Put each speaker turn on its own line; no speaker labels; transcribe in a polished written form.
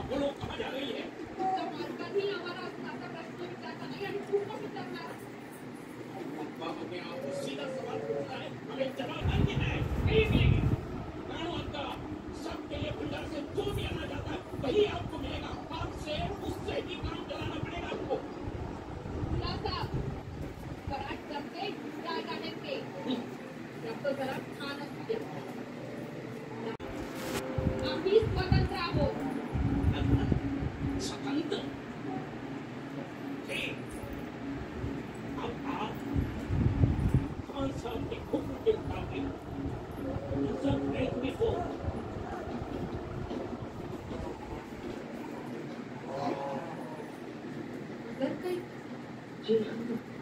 वो लोग कहाँ जा रही है?
कधी आम्हाला असा प्रश्न विचारता नाही आणि खूप विचारणार
पप्पा अपने आप को सीधा सवाल पूछता है, हमें जवाब नहीं है, नहीं मिलेगी। मानो आपका सबके लिए भंडार से जो भी आना जाता है वही आपको मिलेगा, आपसे उससे ही काम चलाना पड़ेगा आपको।
खुलासा कराट जमते जागा नेते रक्त जरा छान असते आम्ही स्वतंत्र आहोत
स्वतंत्र अब आप खान साहब के हुक्म के मुताबिक सब बैंक में हो।
जर काही
जी हाँ